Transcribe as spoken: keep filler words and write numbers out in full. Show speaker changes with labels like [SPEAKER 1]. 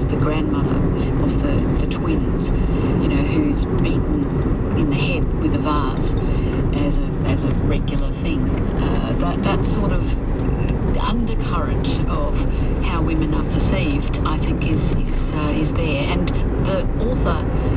[SPEAKER 1] the grandmother of the, the twins, you know, who's beaten in the head with a vase as a, as a regular thing. Uh, that, that sort of undercurrent of how women are perceived, I think, is, is, uh, is there. And the author